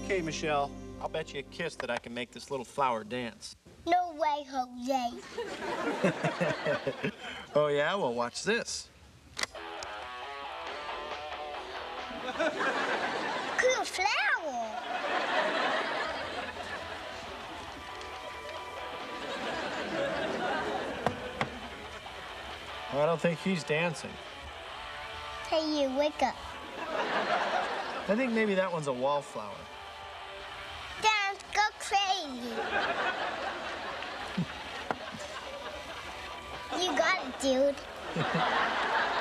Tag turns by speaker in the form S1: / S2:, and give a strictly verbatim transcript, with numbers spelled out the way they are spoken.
S1: Okay, Michelle, I'll bet you a kiss that I can make this little flower dance.
S2: No way, Jose.
S1: Oh, yeah? Well, watch this.
S2: Cool flower.
S1: I don't think he's dancing.
S2: Hey, you, wake up.
S1: I think maybe that one's a wallflower.
S2: Dance, go crazy. You got it, dude.